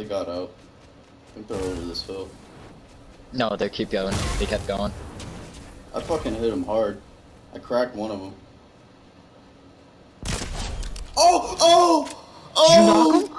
They got out. I think they're over this hill. No, they keep going. They kept going. I fucking hit him hard. I cracked one of them. Oh! Oh! Did you knock Oh! him?